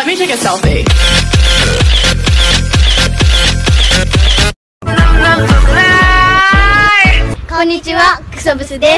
Let me take a selfie. こんにちは、クソブスです。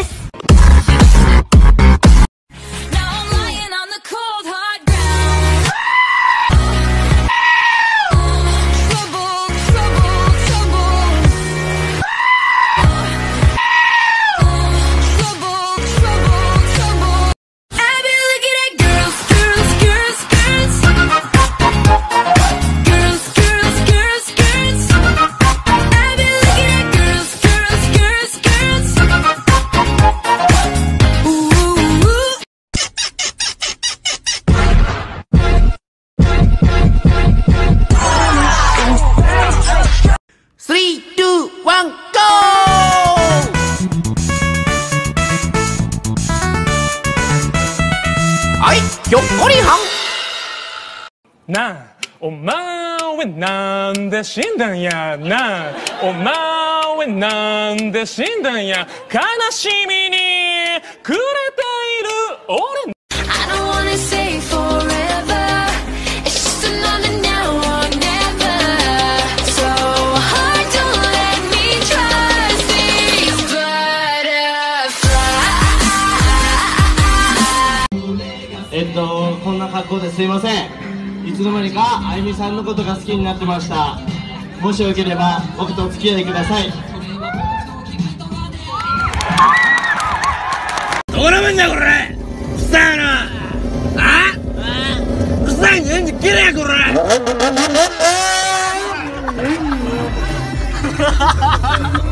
ひょっこりはん。 なあ、お前はなんで死んだんや。なあ、お前はなんで死んだんや。悲しみに暮れている俺。 こんな格好ですいません。いつの間にかあゆみさんのことが好きになってました。もしよければ僕とお付き合いください。 どこのもんだこれ。臭いな。あ？臭いねんで切れやこれ。